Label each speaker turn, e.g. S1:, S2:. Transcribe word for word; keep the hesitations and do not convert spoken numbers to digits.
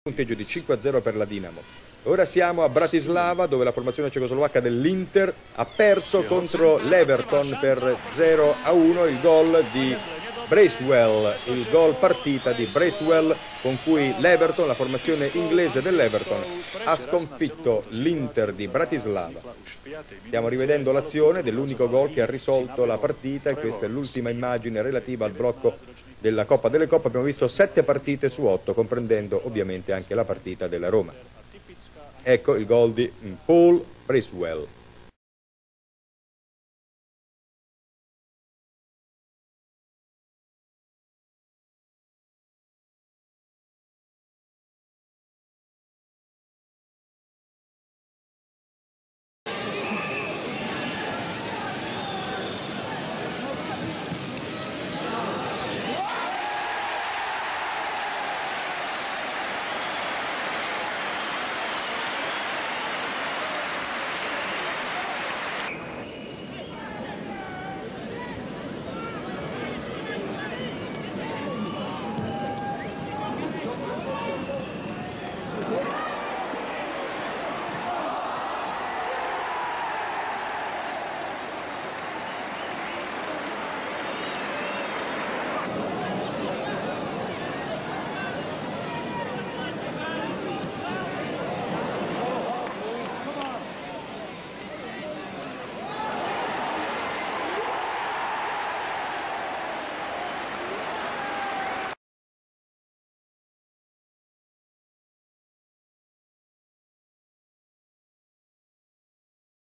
S1: Punteggio di cinque a zero per la Dinamo. Ora siamo a Bratislava, dove la formazione cecoslovacca dell'Inter ha perso contro l'Everton per zero a uno. Il gol di Bracewell, il gol partita di Bracewell con cui l'Everton, la formazione inglese dell'Everton, ha sconfitto l'Inter di Bratislava. Stiamo rivedendo l'azione dell'unico gol che ha risolto la partita e questa è l'ultima immagine relativa al blocco della Coppa delle Coppe. Abbiamo visto sette partite su otto, comprendendo ovviamente anche la partita della Roma. Ecco il gol di Paul Bracewell.